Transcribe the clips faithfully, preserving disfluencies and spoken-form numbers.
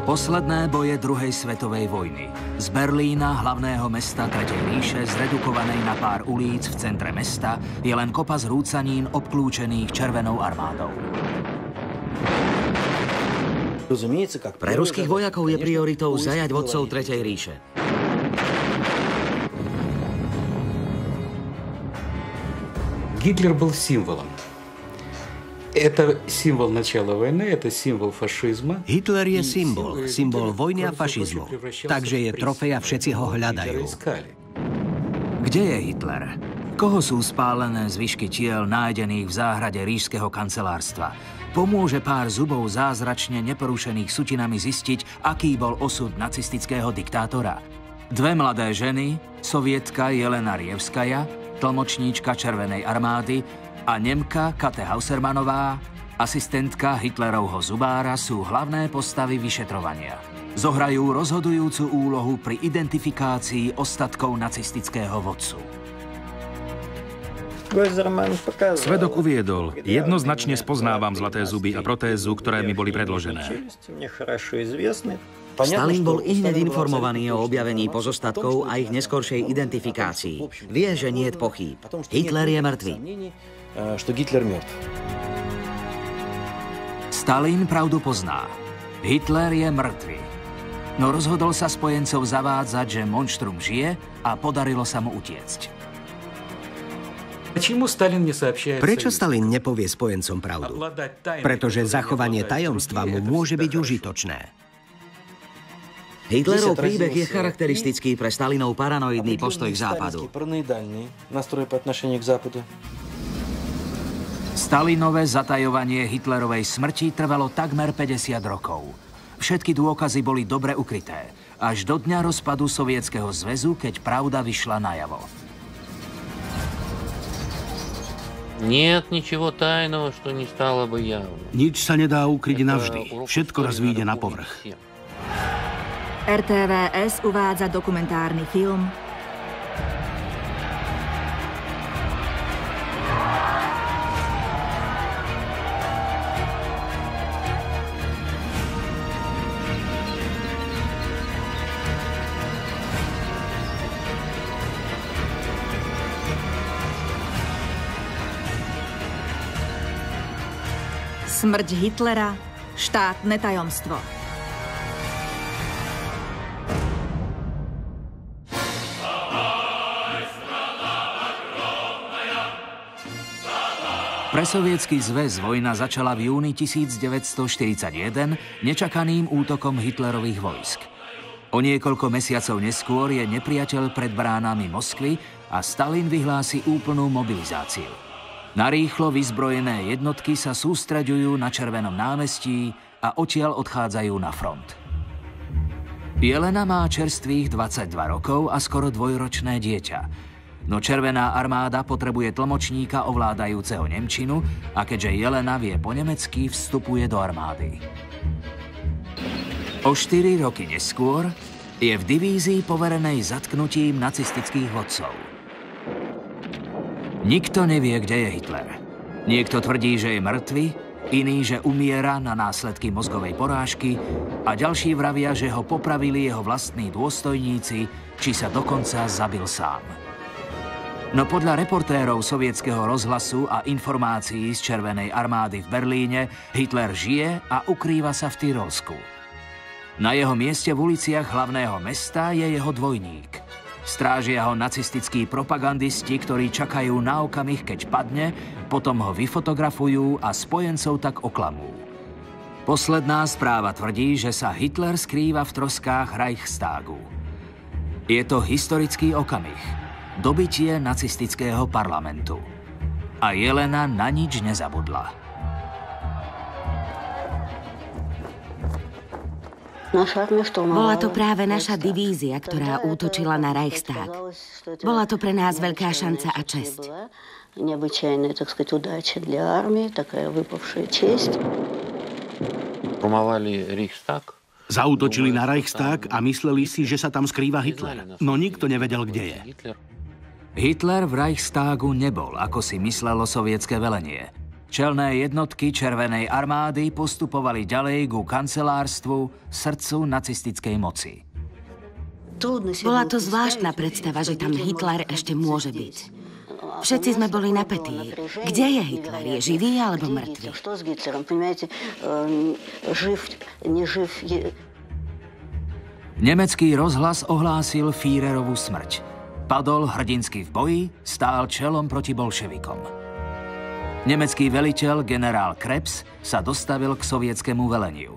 Posledné boje druhej svetovej vojny. Z Berlína, hlavného mesta Tretej ríše, zredukovanej na pár ulíc v centre mesta, je len kopa zrúcanín obklúčených Červenou armádou. Pre ruských vojakov je prioritou zajať vodcov Tretej ríše. Гитлер был символом. Это символ начала войны, это символ фашизма. Hitler je symbol, symbol vojny a fašizmu. Takže je trofej a všetci ho hľadajú. Kde je Hitler? Koho sú spálené zvyšky tiel nájdených v záhrade ríšskeho kancelárstva? Pomôže pár zubov zázračne neporušených sutinami zistiť, aký bol osud nacistického diktátora? Dve mladé ženy, Sovietka Jelena Rievskaja, tlmočníčka Červenej armády, a Nemka Kate Hausermanová, asistentka Hitlerovho zubára, sú hlavné postavy vyšetrovania. Zohrajú rozhodujúcu úlohu pri identifikácii ostatkov nacistického vodcu. Svedok uviedol, jednoznačne spoznávam zlaté zuby a protézu, ktoré mi boli predložené. Stalin bol ihneď informovaný o objavení pozostatkov a ich neskoršej identifikácii. Vie, že nie je pochýb. Hitler je mŕtvy. Stalin pravdu pozná. Hitler je mŕtvy. No rozhodol sa spojencov zavádzať, že monštrum žije a podarilo sa mu utiecť. Prečo Stalin nepovie spojencom pravdu? Pretože zachovanie tajomstva mu môže byť užitočné. Hitlerov príbeh je charakteristický pre Stalinov paranoidný postoj k západu. Stalinové zatajovanie Hitlerovej smrti trvalo takmer päťdesiat rokov. Všetky dôkazy boli dobre ukryté, až do dňa rozpadu Sovietskeho zväzu, keď pravda vyšla najavo. Нет ничего тайного, что не стало бы явно. Nič sa nedá ukryť navždy. Všetko raz vyjde na povrch. er té vé es uvádza dokumentárny film Smrť Hitlera, štátne tajomstvo. Pre Sovietsky zväz vojna začala v júni tisícdeväťstoštyridsaťjeden nečakaným útokom Hitlerových vojsk. O niekoľko mesiacov neskôr je nepriateľ pred bránami Moskvy a Stalin vyhlási úplnú mobilizáciu. Narýchlo vyzbrojené jednotky sa sústreďujú na Červenom námestí a odtiaľ odchádzajú na front. Jelena má čerstvých dvadsaťdva rokov a skoro dvojročné dieťa. No Červená armáda potrebuje tlmočníka ovládajúceho nemčinu a keďže Jelena vie po nemecky, vstupuje do armády. O štyri roky neskôr je v divízii poverenej zatknutím nacistických vodcov. Nikto nevie, kde je Hitler. Niekto tvrdí, že je mŕtvy, iný, že umiera na následky mozgovej porážky a ďalší vravia, že ho popravili jeho vlastní dôstojníci, či sa dokonca zabil sám. No podľa reportérov sovietskeho rozhlasu a informácií z Červenej armády v Berlíne Hitler žije a ukrýva sa v Tyrolsku. Na jeho mieste v uliciach hlavného mesta je jeho dvojník. Strážia ho nacistickí propagandisti, ktorí čakajú na okamih, keď padne, potom ho vyfotografujú a spojencov tak oklamú. Posledná správa tvrdí, že sa Hitler skrýva v troskách Reichstagu. Je to historický okamih. Dobytie nacistického parlamentu. A Jelena na nič nezabudla. Bola to práve naša divízia, ktorá útočila na Reichstag. Bola to pre nás veľká šanca a česť. Zaútočili na Reichstag a mysleli si, že sa tam skrýva Hitler. No nikto nevedel, kde je. Hitler v Reichstagu nebol, ako si myslelo sovietské velenie. Čelné jednotky Červenej armády postupovali ďalej ku kancelárstvu, srdcu nacistickej moci. Bola to zvláštna predstava, že tam Hitler ešte môže byť. Všetci sme boli napätí. Kde je Hitler? Je živý alebo mŕtvy? Nemecký rozhlas ohlásil Führerovú smrť. Padol hrdinsky v boji, stál čelom proti bolševikom. Nemecký veliteľ generál Krebs sa dostavil k sovietskému veleniu.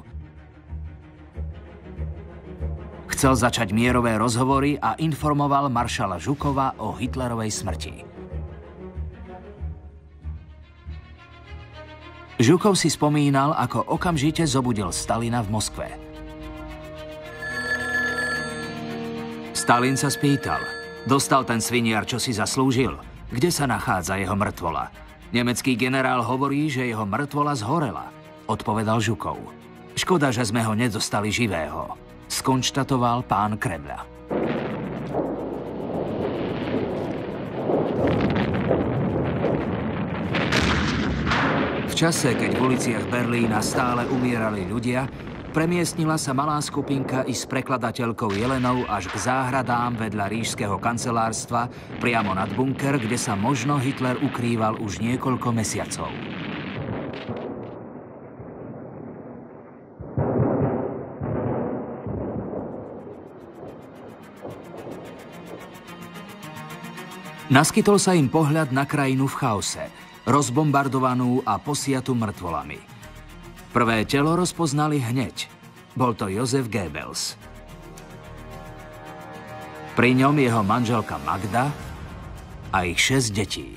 Chcel začať mierové rozhovory a informoval maršala Žukova o Hitlerovej smrti. Žukov si spomínal, ako okamžite zobudil Stalina v Moskve. Stalin sa spýtal, dostal ten sviniar, čo si zaslúžil? Kde sa nachádza jeho mŕtvola? Nemecký generál hovorí, že jeho mŕtvola zhorela, odpovedal Žukov. Škoda, že sme ho nedostali živého, skonštatoval pán Kremľa. V čase, keď v uliciach Berlína stále umierali ľudia, premiestnila sa malá skupinka i s prekladateľkou Jelenou až k záhradám vedľa ríšskeho kancelárstva priamo nad bunker, kde sa možno Hitler ukrýval už niekoľko mesiacov. Naskytol sa im pohľad na krajinu v chaose, rozbombardovanú a posiatu mŕtvolami. Prvé telo rozpoznali hneď. Bol to Josef Goebbels. Pri ňom jeho manželka Magda a ich šesť detí.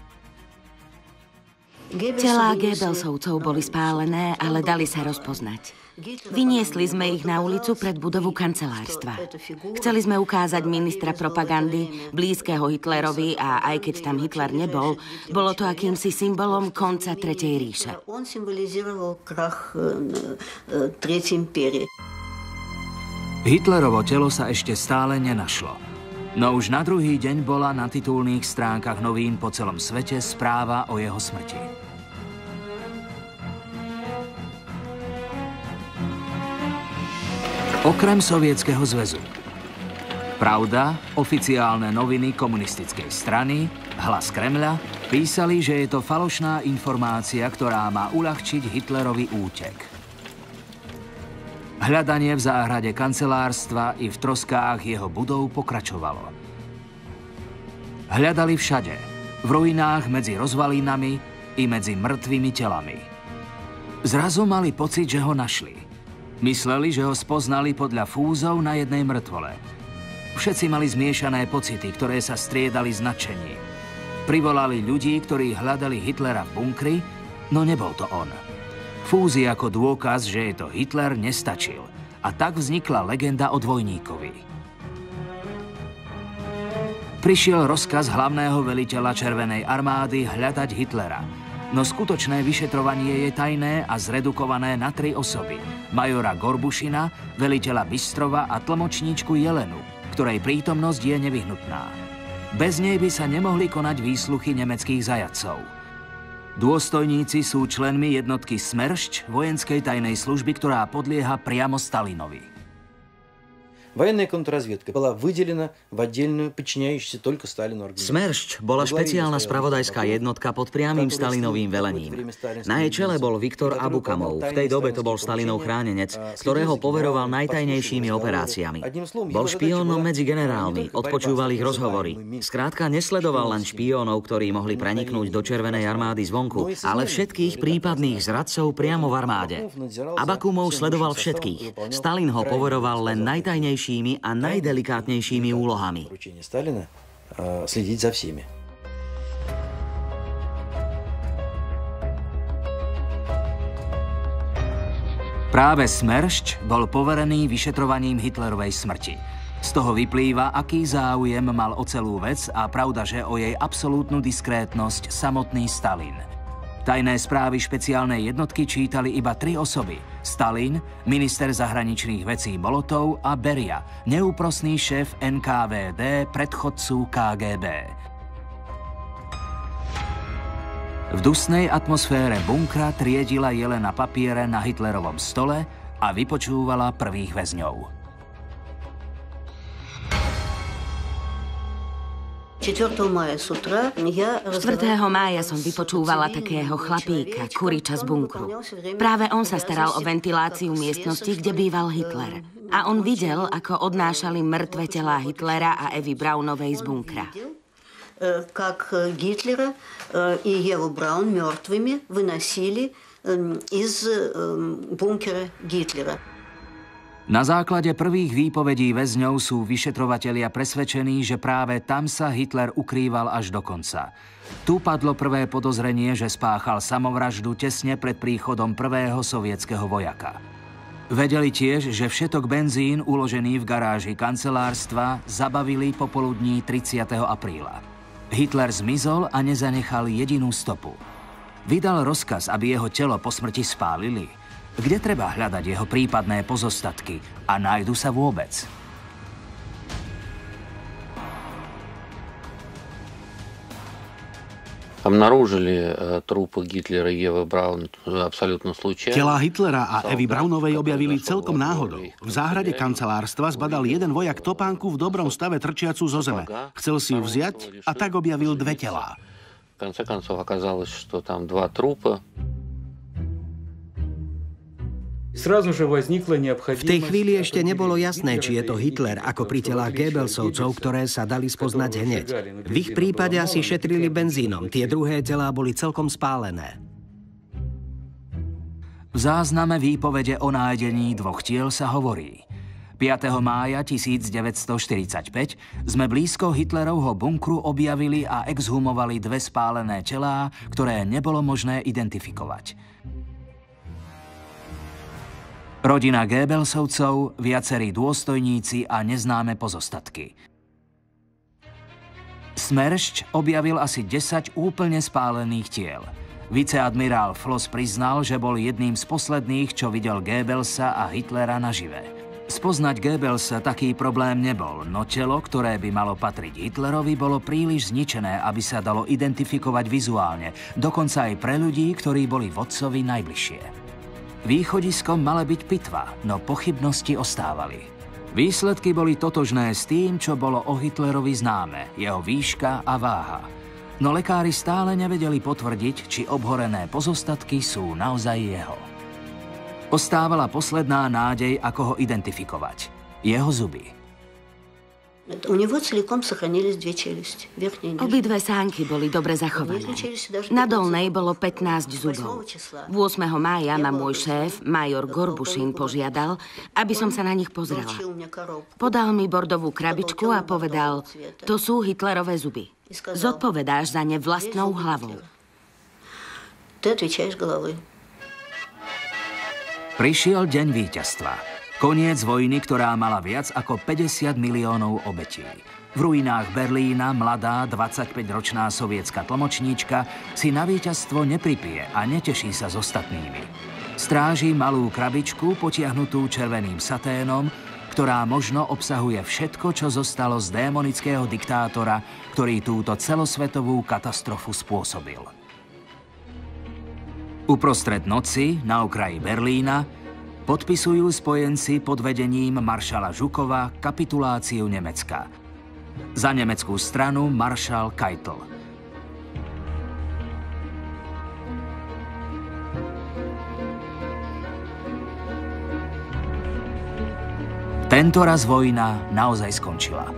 Telá Goebbelsovcov boli spálené, ale dali sa rozpoznať. Vyniesli sme ich na ulicu pred budovu kancelárstva. Chceli sme ukázať ministra propagandy, blízkeho Hitlerovi, a aj keď tam Hitler nebol, bolo to akýmsi symbolom konca Tretej ríše. Hitlerovo telo sa ešte stále nenašlo. No už na druhý deň bola na titulných stránkach novín po celom svete správa o jeho smrti. Okrem Sovietskeho zväzu. Pravda, oficiálne noviny komunistickej strany, Hlas Kremľa, písali, že je to falošná informácia, ktorá má uľahčiť Hitlerovi útek. Hľadanie v záhrade kancelárstva i v troskách jeho budov pokračovalo. Hľadali všade, v ruinách medzi rozvalínami i medzi mŕtvými telami. Zrazu mali pocit, že ho našli. Mysleli, že ho spoznali podľa fúzov na jednej mŕtvole. Všetci mali zmiešané pocity, ktoré sa striedali z nadšení. Privolali ľudí, ktorí hľadali Hitlera v bunkri, no nebol to on. Fúzy ako dôkaz, že je to Hitler, nestačil. A tak vznikla legenda o dvojníkovi. Prišiel rozkaz hlavného veliteľa Červenej armády hľadať Hitlera. No skutočné vyšetrovanie je tajné a zredukované na tri osoby. Majora Gorbušina, veliteľa Bystrova a tlmočníčku Jelenu, ktorej prítomnosť je nevyhnutná. Bez nej by sa nemohli konať výsluchy nemeckých zajatcov. Dôstojníci sú členmi jednotky Smršť, vojenskej tajnej služby, ktorá podlieha priamo Stalinovi. Военная контрразведка была выделена в отдельную, подчиняющуюся только Сталину организацию. Смерšť bola špeciálna spravodajská jednotka pod priamym Stalinovým velením. Na jej čele bol Viktor Abukamov. V tej dobe to bol Stalinov chránenec, ktorého poveroval najtajnejšími operáciami. Bol špiónom medzi generálmi, odpočúval ich rozhovory. Skrátka nesledoval len špiónov, ktorí mohli preniknúť do Červenej armády zvonku, ale všetkých prípadných zradcov priamo v armáde. Abakumov sledoval všetkých. Stalin ho poveroval len najtajnejšími a najdelikátnejšími úlohami. Práve Smršť bol poverený vyšetrovaním Hitlerovej smrti. Z toho vyplýva, aký záujem mal o celú vec a pravda, že o jej absolútnu diskrétnosť samotný Stalin. Tajné správy špeciálnej jednotky čítali iba tri osoby. Stalin, minister zahraničných vecí Molotov a Beria, neúprosný šéf en ká vé dé, predchodcu ká gé bé. V dusnej atmosfére bunkra triedila Jelena papiere na Hitlerovom stole a vypočúvala prvých väzňov. štvrtého mája som vypočúvala takého chlapíka, kuriča z bunkru. Práve on sa staral o ventiláciu miestnosti, kde býval Hitler. A on videl, ako odnášali mŕtve telá Hitlera a Evy Braunovej z bunkra. Как Гитлера и Еву Браун мертвыми выносили из бункера Гитлера. Na základe prvých výpovedí väzňov sú vyšetrovatelia presvedčení, že práve tam sa Hitler ukrýval až do konca. Tu padlo prvé podozrenie, že spáchal samovraždu tesne pred príchodom prvého sovietskeho vojaka. Vedeli tiež, že všetok benzín uložený v garáži kancelárstva zabavili popoludní tridsiateho apríla. Hitler zmizol a nezanechal jedinú stopu. Vydal rozkaz, aby jeho telo po smrti spálili. Kde treba hľadať jeho prípadné pozostatky a nájdu sa vôbec? Обнаружили трупы Гитлера и Евы Браун абсолютно случайно. Telá Hitlera a Evy Braunovej objavili celkom náhodou. V záhrade kancelárstva zbadal jeden vojak topánku v dobrom stave trčiacu zo zeme. Chcel si ju vziať a tak objavil dve telá. В конце концов оказалось, что там два трупа. V tej chvíli ešte nebolo jasné, či je to Hitler, ako pri telách Goebbelsovcov, ktoré sa dali spoznať hneď. V ich prípade asi šetrili benzínom, tie druhé telá boli celkom spálené. V zázname výpovede o nájdení dvoch tiel sa hovorí: piateho mája tisícdeväťstoštyridsaťpäť sme blízko Hitlerovho bunkru objavili a exhumovali dve spálené telá, ktoré nebolo možné identifikovať. Rodina Goebbelsovcov, viacerí dôstojníci a neznáme pozostatky. Smršť objavil asi desať úplne spálených tiel. Viceadmirál Floss priznal, že bol jedným z posledných, čo videl Goebbelsa a Hitlera nažive. Spoznať Goebbelsa taký problém nebol, no telo, ktoré by malo patriť Hitlerovi, bolo príliš zničené, aby sa dalo identifikovať vizuálne, dokonca aj pre ľudí, ktorí boli vodcovi najbližšie. Východiskom mala byť pitva, no pochybnosti ostávali. Výsledky boli totožné s tým, čo bolo o Hitlerovi známe, jeho výška a váha. No lekári stále nevedeli potvrdiť, či obhorené pozostatky sú naozaj jeho. Ostávala posledná nádej, ako ho identifikovať. Jeho zuby. Obidve sánky boli dobre zachované. Na dolnej bolo pätnásť zubov. ôsmeho mája ma môj šéf, major Gorbušin, požiadal, aby som sa na nich pozrela. Podal mi bordovú krabičku a povedal: to sú Hitlerové zuby. Zodpovedáš za ne vlastnou hlavou. Prišiel deň víťazstva. Koniec vojny, ktorá mala viac ako päťdesiat miliónov obetí. V ruinách Berlína mladá dvadsaťpäťročná sovietská tlmočníčka si na víťazstvo nepripije a neteší sa s ostatnými. Stráži malú krabičku potiahnutú červeným saténom, ktorá možno obsahuje všetko, čo zostalo z démonického diktátora, ktorý túto celosvetovú katastrofu spôsobil. Uprostred noci, na okraji Berlína, podpisujú spojenci pod vedením maršala Žukova kapituláciu Nemecka. Za nemeckú stranu maršal Keitel. Tento raz vojna naozaj skončila.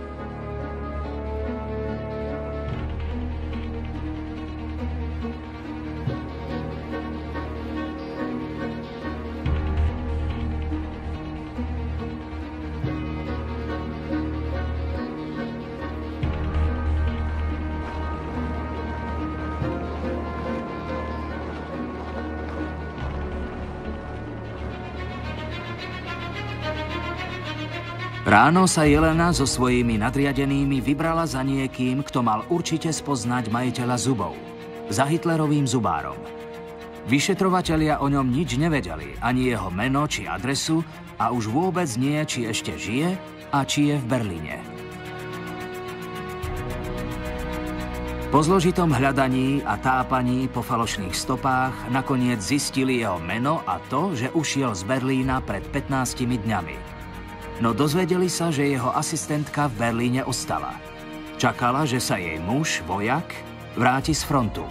Ráno sa Jelena so svojimi nadriadenými vybrala za niekým, kto mal určite spoznať majiteľa zubov. Za Hitlerovým zubárom. Vyšetrovatelia o ňom nič nevedeli, ani jeho meno či adresu, a už vôbec nie, či ešte žije a či je v Berlíne. Po zložitom hľadaní a tápaní po falošných stopách nakoniec zistili jeho meno a to, že ušiel z Berlína pred pätnástimi dňami. No dozvedeli sa, že jeho asistentka v Berlíne ostala. Čakala, že sa jej muž, vojak, vráti z frontu.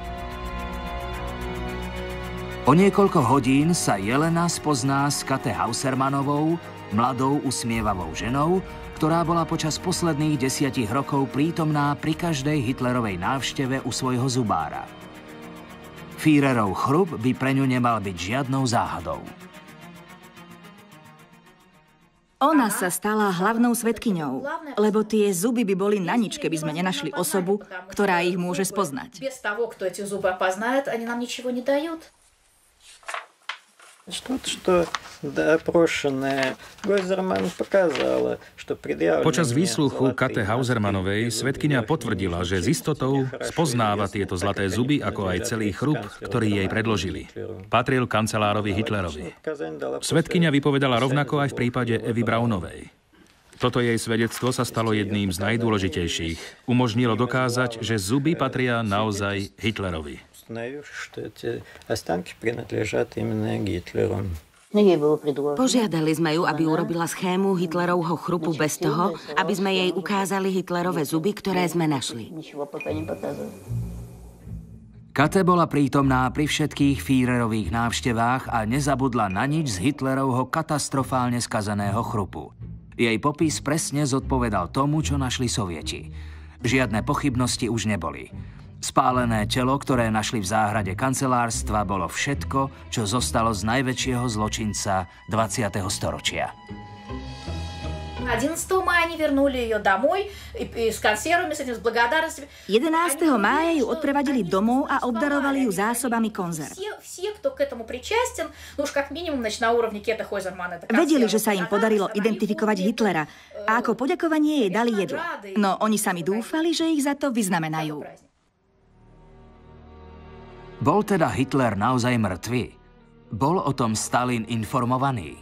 O niekoľko hodín sa Jelena spozná s Kate Hausermanovou, mladou usmievavou ženou, ktorá bola počas posledných desiatich rokov prítomná pri každej Hitlerovej návšteve u svojho zubára. Führerov chrup by pre ňu nemal byť žiadnou záhadou. Ona sa stala hlavnou svedkyňou, lebo tie zuby by boli na nič, keby sme nenašli osobu, ktorá ich môže spoznať. Bez toho, kto tie zuby опознает, они нам ничего не дают. Počas výsluchu Kate Hausermanovej svedkyňa potvrdila, že s istotou spoznáva tieto zlaté zuby, ako aj celý chrup, ktorý jej predložili. Patril kancelárovi Hitlerovi. Svedkyňa vypovedala rovnako aj v prípade Evy Braunovej. Toto jej svedectvo sa stalo jedným z najdôležitejších. Umožnilo dokázať, že zuby patria naozaj Hitlerovi. Požiadali sme ju, aby urobila schému Hitlerovho chrupu bez toho, aby sme jej ukázali Hitlerove zuby, ktoré sme našli. Kate bola prítomná pri všetkých Führerových návštevách a nezabudla na nič z Hitlerovho katastrofálne skazeného chrupu. Jej popis presne zodpovedal tomu, čo našli Sovieti. Žiadne pochybnosti už neboli. Spálené telo, ktoré našli v záhrade kancelárstva, bolo všetko, čo zostalo z najväčšieho zločinca dvadsiateho storočia. jedenásteho mája они вернули ее домой с консервами, с этим, с благодарностью. jedenásteho mája ju odprevadili domov a obdarovali ju zásobami konzerv. Все, кто к этому причастен, ну уж как минимум, значит, на уровне Кета Хойзермана. Vedeli, že sa im podarilo identifikovať Hitlera a ako poďakovanie jej dali jedlo. No oni sami dúfali, že ich za to vyznamenajú. Bol teda Hitler naozaj mŕtvy? Bol o tom Stalin informovaný?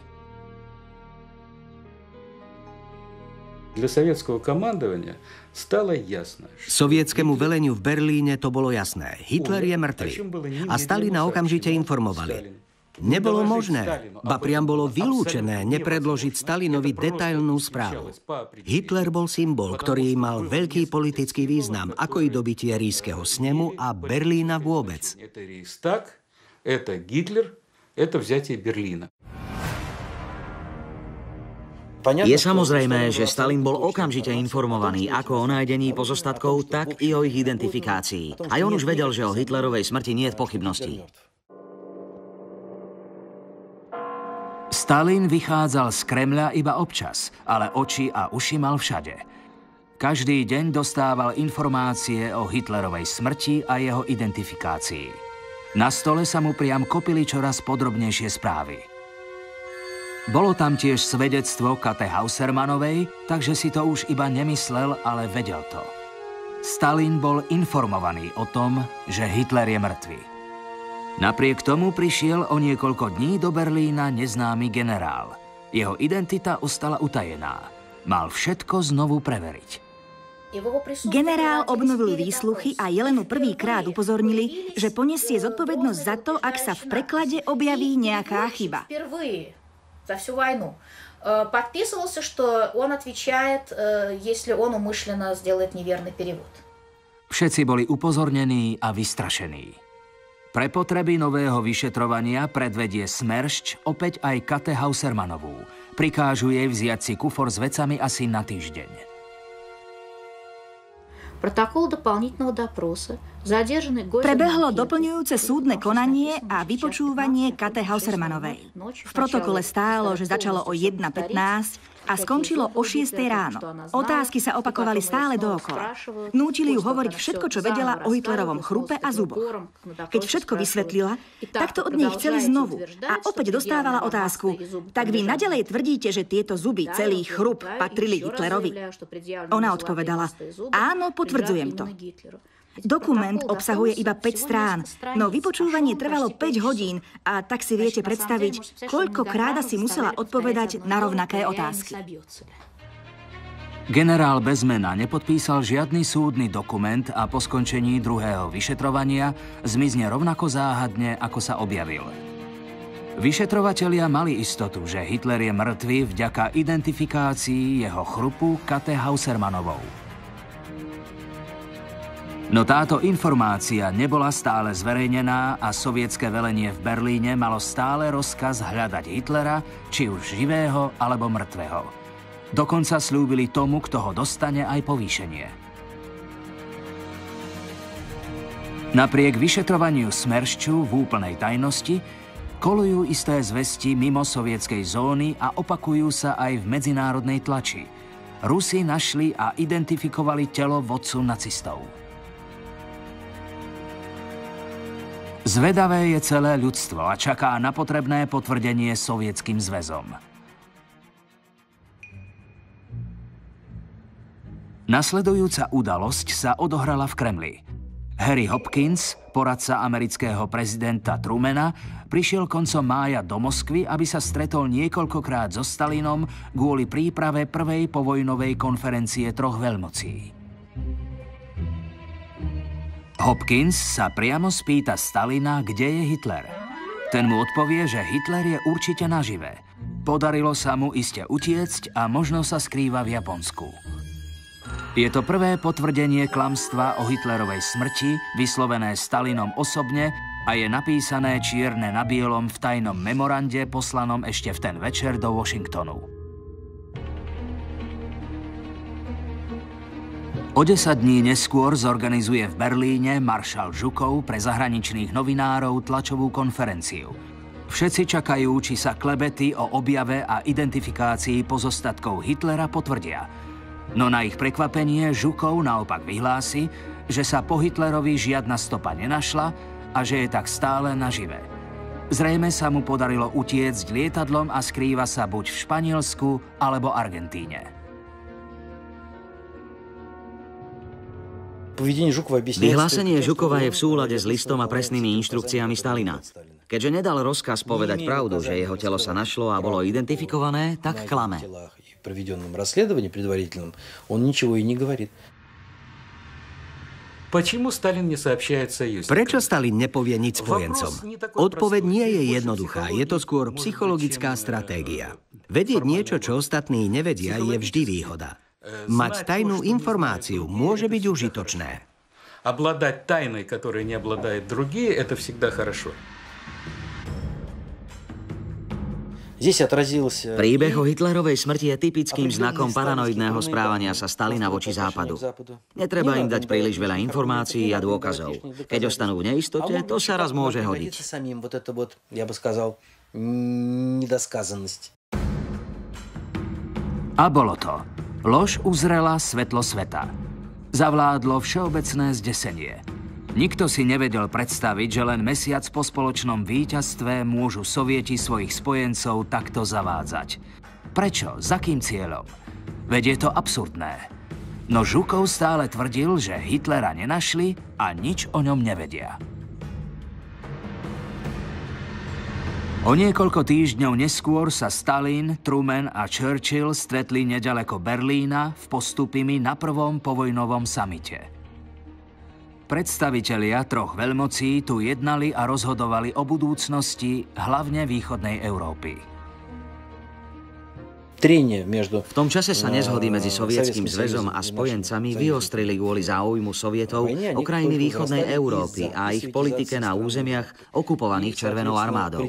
Для советского командования стало ясно. Sovietskému veleniu v Berlíne to bolo jasné. Hitler je mŕtvy. A Stalina okamžite informovali. Nebolo možné, ba priam bolo vylúčené nepredložiť Stalinovi detailnú správu. Hitler bol symbol, ktorý mal veľký politický význam, ako i dobitie Ríšskeho snemu a Berlína vôbec. Je samozrejmé, že Stalin bol okamžite informovaný ako o nájdení pozostatkov, tak i o ich identifikácii. Aj on už vedel, že o Hitlerovej smrti nie je pochybností. Stalin vychádzal z Kremľa iba občas, ale oči a uši mal všade. Každý deň dostával informácie o Hitlerovej smrti a jeho identifikácii. Na stole sa mu priam kopili čoraz podrobnejšie správy. Bolo tam tiež svedectvo Kate Hausermanovej, takže si to už iba nemyslel, ale vedel to. Stalin bol informovaný o tom, že Hitler je mŕtvy. Napriek tomu prišiel o niekoľko dní do Berlína neznámy generál. Jeho identita ostala utajená. Mal všetko znovu preveriť. Generál obnovil výsluchy a Jelenu prvýkrát upozornili, že poniesie zodpovednosť za to, ak sa v preklade objaví nejaká chyba. За всю войну. Подписывался, что он отвечает, если он умышленно сделает неверный перевод. Všetci boli upozornení a vystrašení. Pre potreby nového vyšetrovania predvedie Smršť opäť aj Kate Hausermanovú. Prikážu jej vziať si kufor s vecami asi na týždeň. Prebehlo doplňujúce súdne konanie a vypočúvanie Kate Hausermanovej. V protokole stálo, že začalo o jedna pätnásť a skončilo o šiestej ráno. Otázky sa opakovali stále dookola. Nútili ju hovoriť všetko, čo vedela o Hitlerovom chrupe a zuboch. Keď všetko vysvetlila, tak to od nej chceli znovu. A opäť dostávala otázku: tak vy naďalej tvrdíte, že tieto zuby, celý chrup, patrili Hitlerovi? Ona odpovedala: áno, potvrdzujem to. Dokument obsahuje iba päť strán, no vypočúvanie trvalo päť hodín a tak si viete predstaviť, koľkokrát si musela odpovedať na rovnaké otázky. Generál bez mena nepodpísal žiadny súdny dokument a po skončení druhého vyšetrovania zmizne rovnako záhadne, ako sa objavil. Vyšetrovatelia mali istotu, že Hitler je mŕtvy vďaka identifikácii jeho chrupu Kate Hausermanovou. No táto informácia nebola stále zverejnená a sovietské velenie v Berlíne malo stále rozkaz hľadať Hitlera, či už živého alebo mŕtvého. Dokonca slúbili tomu, kto ho dostane, aj povýšenie. Napriek vyšetrovaniu Smršťu v úplnej tajnosti kolujú isté zvesti mimo sovietskej zóny a opakujú sa aj v medzinárodnej tlači. Rusi našli a identifikovali telo vodcu nacistov. Zvedavé je celé ľudstvo a čaká na potrebné potvrdenie Sovietským zväzom. Nasledujúca udalosť sa odohrala v Kremli. Harry Hopkins, poradca amerického prezidenta Trumana, prišiel koncom mája do Moskvy, aby sa stretol niekoľkokrát so Stalinom kvôli príprave prvej povojnovej konferencie troch veľmocí. Hopkins sa priamo spýta Stalina, kde je Hitler. Ten mu odpovie, že Hitler je určite nažive. Podarilo sa mu iste utiecť a možno sa skrýva v Japonsku. Je to prvé potvrdenie klamstva o Hitlerovej smrti, vyslovené Stalinom osobne a je napísané čierne na bielom v tajnom memorande poslanom ešte v ten večer do Washingtonu. O desať dní neskôr zorganizuje v Berlíne maršal Žukov pre zahraničných novinárov tlačovú konferenciu. Všetci čakajú, či sa klebety o objave a identifikácii pozostatkov Hitlera potvrdia. No na ich prekvapenie Žukov naopak vyhlási, že sa po Hitlerovi žiadna stopa nenašla a že je tak stále nažive. Zrejme sa mu podarilo utiecť lietadlom a skrýva sa buď v Španielsku alebo Argentíne. Vyhlásenie Žukova je v súlade s listom a presnými inštrukciami Stalina. Keďže nedal rozkaz povedať pravdu, že jeho telo sa našlo a bolo identifikované, tak klame. Проведенном расследовании предварительном, он ничего и не говорит. Prečo Stalin nepovie nič spojencom? Odpoveď nie je jednoduchá, je to skôr psychologická stratégia. Vedieť niečo, čo ostatní nevedia, je vždy výhoda. Mať tajnú informáciu môže byť užitočné. Обладать тайной, которой не обладают другие, это всегда хорошо. Príbeh o Hitlerovej smrti je typickým znakom paranoidného správania sa Stalina voči Západu. Netreba im dať príliš veľa informácií a dôkazov. Keď ostanú v neistote, to sa raz môže hodiť. A bolo to. Lož uzrela svetlo sveta. Zavládlo všeobecné zdesenie. Nikto si nevedel predstaviť, že len mesiac po spoločnom víťazstve môžu Sovieti svojich spojencov takto zavádzať. Prečo? Za kým cieľom? Veď je to absurdné. No Žukov stále tvrdil, že Hitlera nenašli a nič o ňom nevedia. O niekoľko týždňov neskôr sa Stalin, Truman a Churchill stretli neďaleko Berlína v Postupimi na prvom povojnovom samite. Predstavitelia troch veľmocí tu jednali a rozhodovali o budúcnosti hlavne východnej Európy. V tom čase sa nezhody medzi Sovietským zväzom a spojencami vyostrili kvôli záujmu Sovietov o krajiny východnej Európy a ich politike na územiach okupovaných Červenou armádou.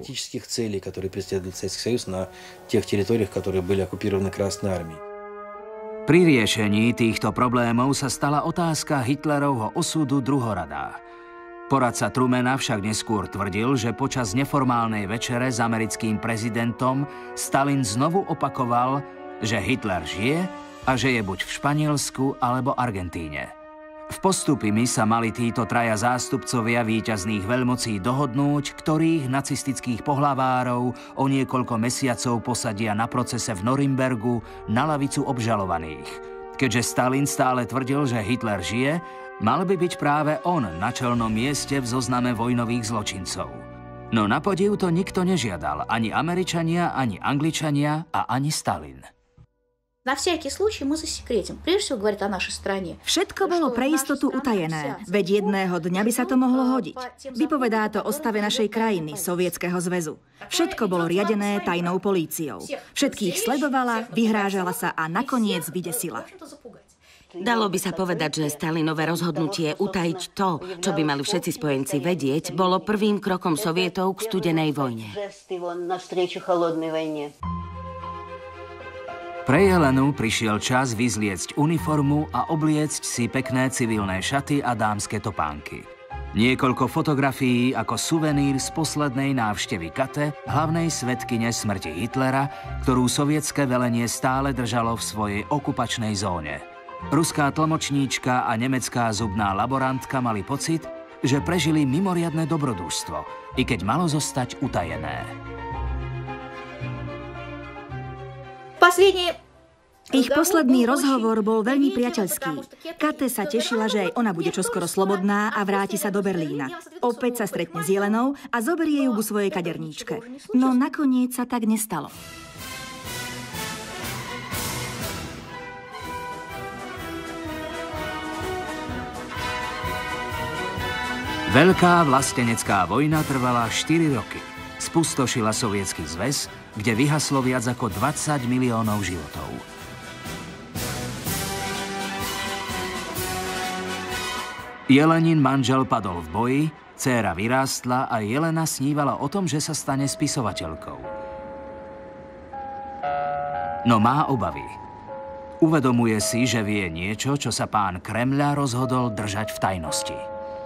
Pri riešení týchto problémov sa stala otázka Hitlerovho osudu druhoradá. Poradca Trumana však neskôr tvrdil, že počas neformálnej večere s americkým prezidentom Stalin znovu opakoval, že Hitler žije a že je buď v Španielsku alebo Argentíne. V Postupimi sa mali títo traja zástupcovia víťazných veľmocí dohodnúť, ktorých nacistických pohlavárov o niekoľko mesiacov posadia na procese v Norimbergu na lavicu obžalovaných. Keďže Stalin stále tvrdil, že Hitler žije, mal by byť práve on na čelnom mieste v zozname vojnových zločincov. No na podiv to nikto nežiadal, ani Američania, ani Angličania a ani Stalin. Na всякий случай мы засекретим. Прежде всего говорит о нашей стране. Všetko bolo pre istotu utajené, veď jedného dňa by sa to mohlo hodiť. Vypovedá to o stave našej krajiny, Sovietskeho zväzu. Všetko bolo riadené tajnou políciou. Všetkých sledovala, vyhrážala sa a nakoniec vydesila. Dalo by sa povedať, že Stalinové rozhodnutie utajiť to, čo by mali všetci spojenci vedieť, bolo prvým krokom Sovietov k studenej vojne. Pre Jelenu prišiel čas vyzliecť uniformu a obliecť si pekné civilné šaty a dámske topánky. Niekoľko fotografií ako suvenír z poslednej návštevy Kate, hlavnej svedkyne smrti Hitlera, ktorú sovietské velenie stále držalo v svojej okupačnej zóne. Ruská tlmočníčka a nemecká zubná laborantka mali pocit, že prežili mimoriadne dobrodružstvo, i keď malo zostať utajené. Ich posledný rozhovor bol veľmi priateľský. Kate sa tešila, že aj ona bude čoskoro slobodná a vráti sa do Berlína. Opäť sa stretne s Jelenou a zoberie ju ku svojej kaderníčke. No nakoniec sa tak nestalo. Veľká vlastenecká vojna trvala štyri roky. Spustošila Sovietsky zväz, kde vyhaslo viac ako dvadsať miliónov životov. Jelenin manžel padol v boji, dcéra vyrástla a Jelena snívala o tom, že sa stane spisovateľkou. No má obavy. Uvedomuje si, že vie niečo, čo sa pán Kremľa rozhodol držať v tajnosti.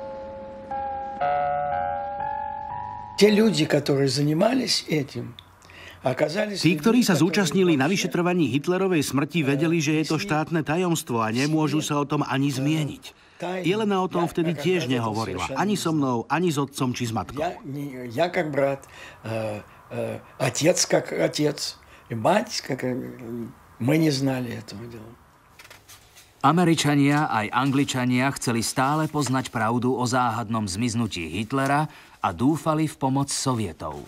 Те люди, которые занимались этим, Tí, ktorí sa zúčastnili na vyšetrovaní Hitlerovej smrti, vedeli, že je to štátne tajomstvo a nemôžu sa o tom ani zmieniť. Jelena o tom vtedy tiež nehovorila. Ani so mnou, ani s otcom či s matkou. Ja, ja как брат, отец как отец, и мать как... Мы не знали этого дела. Američania aj Angličania chceli stále poznať pravdu o záhadnom zmiznutí Hitlera a dúfali v pomoc Sovietov.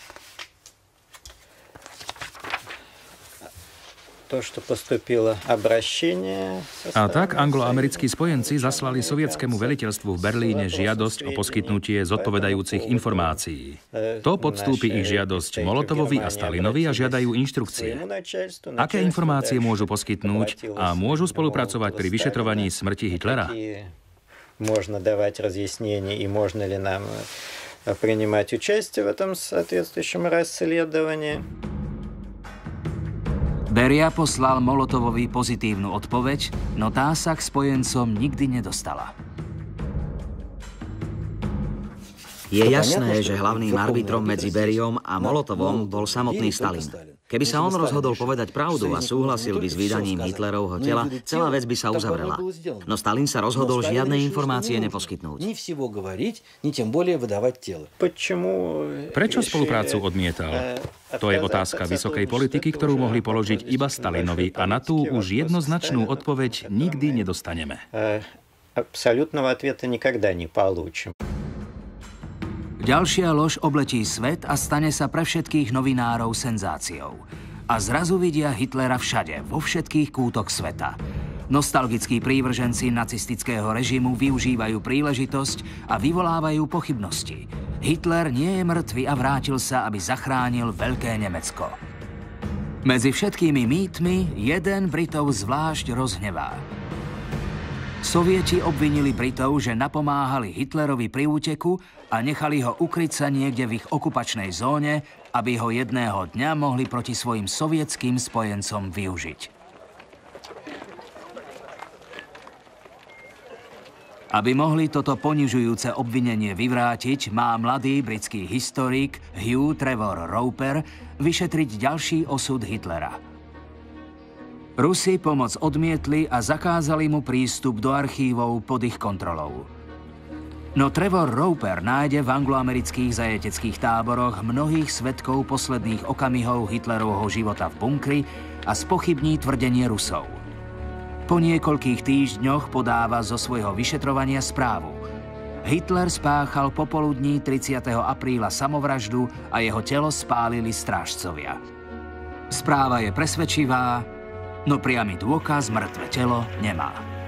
A tak anglo-americkí spojenci zaslali sovietskému veliteľstvu v Berlíne žiadosť o poskytnutie zodpovedajúcich informácií. To podstúpi ich žiadosť Molotovovi a Stalinovi a žiadajú inštrukcie. Aké informácie môžu poskytnúť a môžu spolupracovať pri vyšetrovaní smrti Hitlera? Можно давать разъяснения и можно ли нам принимать участие в этом соответствующем расследовании. Beria poslal Molotovovi pozitívnu odpoveď, no tá sa k spojencom nikdy nedostala. Je jasné, že hlavným arbitrom medzi Beriom a Molotovom bol samotný Stalin. Keby sa on rozhodol povedať pravdu a súhlasil by s vydaním Hitlerovho tela, celá vec by sa uzavrela. No Stalin sa rozhodol žiadne informácie neposkytnúť. Prečo spoluprácu odmietal? To je otázka vysokej politiky, ktorú mohli položiť iba Stalinovi a na tú už jednoznačnú odpoveď nikdy nedostaneme. Absolútneho odpoveda nikdy nepolučím. Ďalšia lož obletí svet a stane sa pre všetkých novinárov senzáciou. A zrazu vidia Hitlera všade, vo všetkých kútoch sveta. Nostalgickí prívrženci nacistického režimu využívajú príležitosť a vyvolávajú pochybnosti. Hitler nie je mŕtvy a vrátil sa, aby zachránil Veľké Nemecko. Medzi všetkými mýtmi jeden Britov zvlášť rozhnevá. Sovieti obvinili Britov, že napomáhali Hitlerovi pri úteku a nechali ho ukryť sa niekde v ich okupačnej zóne, aby ho jedného dňa mohli proti svojim sovietským spojencom využiť. Aby mohli toto ponižujúce obvinenie vyvrátiť, má mladý britský historik Hugh Trevor Roper vyšetriť ďalší osud Hitlera. Rusi pomoc odmietli a zakázali mu prístup do archívov pod ich kontrolou. No Trevor Roper nájde v angloamerických zajateckých táboroch mnohých svedkov posledných okamihov Hitlerovho života v bunkri a spochybní tvrdenie Rusov. Po niekoľkých týždňoch podáva zo svojho vyšetrovania správu. Hitler spáchal popoludní tridsiateho apríla samovraždu a jeho telo spálili strážcovia. Správa je presvedčivá, no priamy dôkaz mŕtve telo nemá.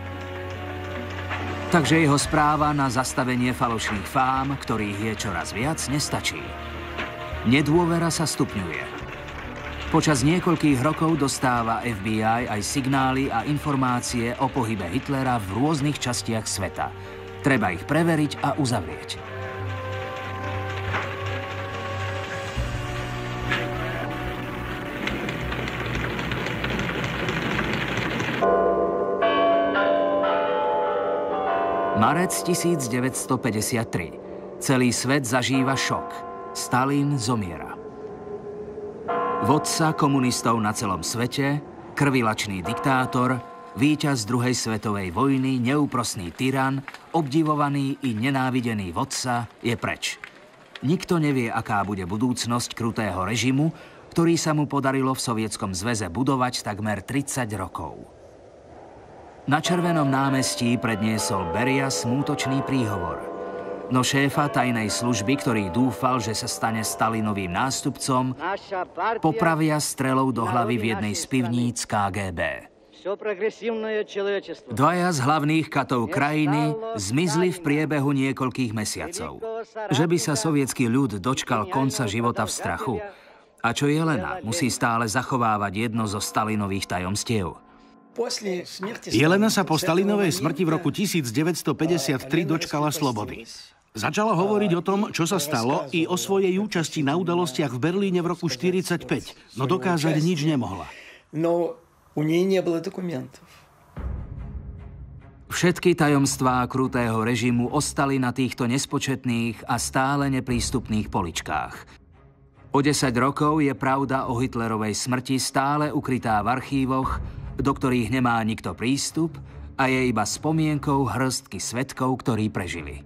Takže jeho správa na zastavenie falošných fám, ktorých je čoraz viac, nestačí. Nedôvera sa stupňuje. Počas niekoľkých rokov dostáva ef bí aj aj signály a informácie o pohybe Hitlera v rôznych častiach sveta. Treba ich preveriť a uzavrieť. Marec tisícdeväťstopäťdesiattri. Celý svet zažíva šok. Stalin zomiera. Vodca komunistov na celom svete, krvilačný diktátor, víťaz druhej svetovej vojny, neúprosný tyran, obdivovaný i nenávidený vodca je preč. Nikto nevie, aká bude budúcnosť krutého režimu, ktorý sa mu podarilo v Sovietskom zväze budovať takmer tridsať rokov. Na Červenom námestí predniesol Beria smútočný príhovor. No šéfa tajnej služby, ktorý dúfal, že sa stane Stalinovým nástupcom, popravia strelou do hlavy v jednej z pivníc ká gé bé. Dvaja z hlavných katov krajiny zmizli v priebehu niekoľkých mesiacov. Že by sa sovietský ľud dočkal konca života v strachu. A čo Jelena musí stále zachovávať jedno zo Stalinových tajomstiev. Jelena sa po Stalinovej smrti v roku tisícdeväťstopäťdesiattri dočkala slobody. Začala hovoriť o tom, čo sa stalo, i o svojej účasti na udalostiach v Berlíne v roku štyridsaťpäť, no dokázať nič nemohla. No, u nej nebolo dokumentov. Všetky tajomstvá krutého režimu ostali na týchto nespočetných a stále neprístupných poličkách. O desať rokov je pravda o Hitlerovej smrti stále ukrytá v archívoch, do ktorých nemá nikto prístup a je iba spomienkou hrstky svedkov, ktorí prežili.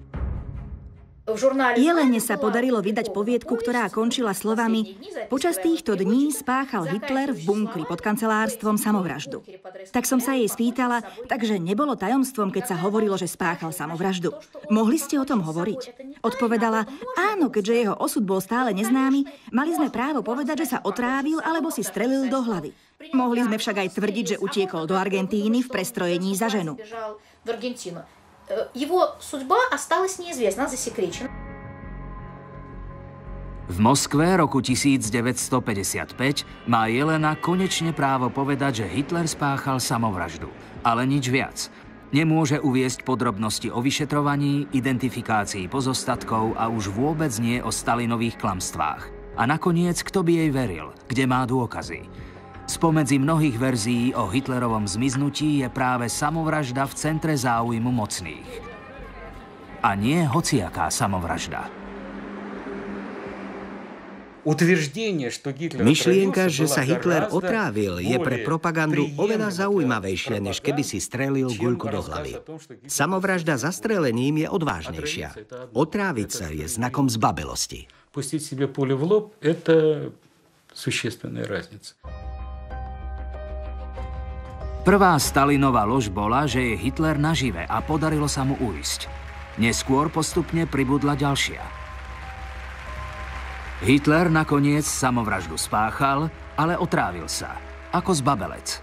Jelene sa podarilo vydať poviedku, ktorá končila slovami: počas týchto dní spáchal Hitler v bunkri pod kancelárstvom samovraždu. Tak som sa jej spýtala, takže nebolo tajomstvom, keď sa hovorilo, že spáchal samovraždu. Mohli ste o tom hovoriť? Odpovedala: áno, keďže jeho osud bol stále neznámy, mali sme právo povedať, že sa otrávil alebo si strelil do hlavy. Mohli sme však aj tvrdiť, že utiekol do Argentíny v prestrojení za ženu. Его судьба осталась неизвестна, засекречена. V Moskve roku tisícdeväťstopäťdesiatpäť má Jelena konečne právo povedať, že Hitler spáchal samovraždu, ale nič viac. Nemôže uviesť podrobnosti o vyšetrovaní, identifikácii pozostatkov a už vôbec nie o Stalinových klamstvách. A nakoniec, kto by jej veril, kde má dôkazy? Spomedzi mnohých verzií o Hitlerovom zmiznutí je práve samovražda v centre záujmu mocných. A nie hociaká samovražda. Myšlienka, že sa Hitler otrávil, je pre propagandu oveľa zaujímavejšia, než keby si strelil guľku do hlavy. Samovražda zastrelením je odvážnejšia. Otráviť sa je znakom zbabelosti. Pustiť себе пулю в лоб – это существенная разница. Prvá Stalinová lož bola, že je Hitler nažive a podarilo sa mu ujsť. Neskôr postupne pribudla ďalšia. Hitler nakoniec samovraždu spáchal, ale otrávil sa, ako zbabelec.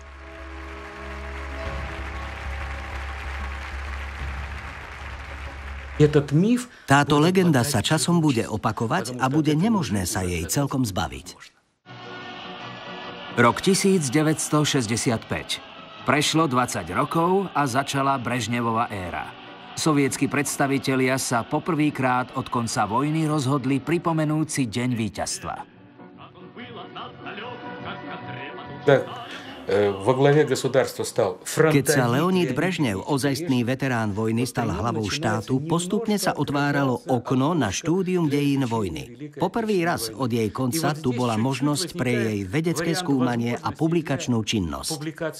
Táto legenda sa časom bude opakovať a bude nemožné sa jej celkom zbaviť. Rok tisícdeväťstošesťdesiatpäť. Prešlo dvadsať rokov a začala Brežnevova éra. Sovietski predstavitelia sa poprvýkrát od konca vojny rozhodli pripomenúť si deň víťazstva. Keď sa Leonid Brežnev, ozajstný veterán vojny, stal hlavou štátu, postupne sa otváralo okno na štúdium dejín vojny. Poprvý raz od jej konca tu bola možnosť pre jej vedecké skúmanie a publikačnú činnosť.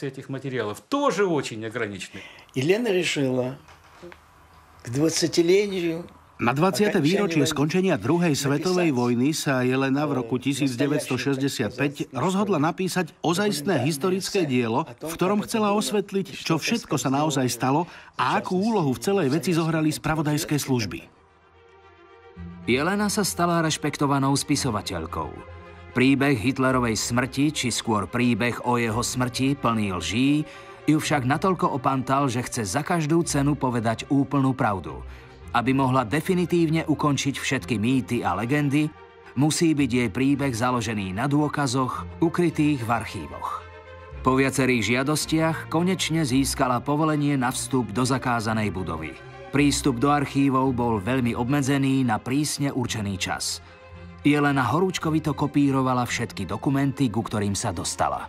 Елена решила к двадцатилетию Na dvadsiate výročie skončenia druhej svetovej vojny sa Jelena v roku tisícdeväťstošesťdesiatpäť rozhodla napísať ozajstné historické dielo, v ktorom chcela osvetliť, čo všetko sa naozaj stalo a akú úlohu v celej veci zohrali spravodajské služby. Jelena sa stala rešpektovanou spisovateľkou. Príbeh Hitlerovej smrti, či skôr príbeh o jeho smrti, plný lží, ju však natoľko opantal, že chce za každú cenu povedať úplnú pravdu. Aby mohla definitívne ukončiť všetky mýty a legendy, musí byť jej príbeh založený na dôkazoch, ukrytých v archívoch. Po viacerých žiadostiach konečne získala povolenie na vstup do zakázanej budovy. Prístup do archívov bol veľmi obmedzený na prísne určený čas. Jelena horúčkovito kopírovala všetky dokumenty, ku ktorým sa dostala.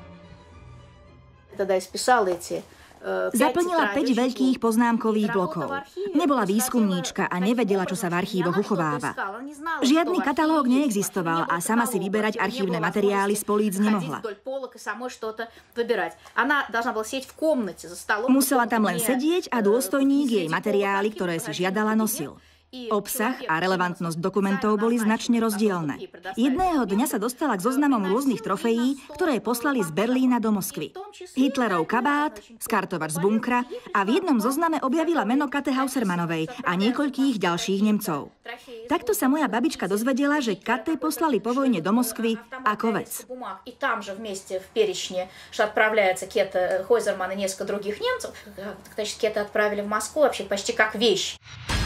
Zaplnila päť veľkých poznámkových blokov. Nebola výskumníčka a nevedela, čo sa v archívoch uchováva. Žiadny katalóg neexistoval a sama si vyberať archívne materiály z políc nemohla. Musela tam len sedieť a dôstojník jej materiály, ktoré si žiadala, nosil. Obsah a relevantnosť dokumentov boli značne rozdielne. Jedného dňa sa dostala k zoznamom rôznych trofejí, ktoré poslali z Berlína do Moskvy. Hitlerov kabát, skartovač z bunkra a v jednom zozname objavila meno Käthe Hausermanovej a niekoľkých ďalších Nemcov. Takto sa moja babička dozvedela, že Käthe poslali po vojne do Moskvy ako vec. И там же вместе в перечне, что отправляется Käthe Hauserman и несколько других немцев, значит, Käthe отправили в Москву вообще почти как вещь.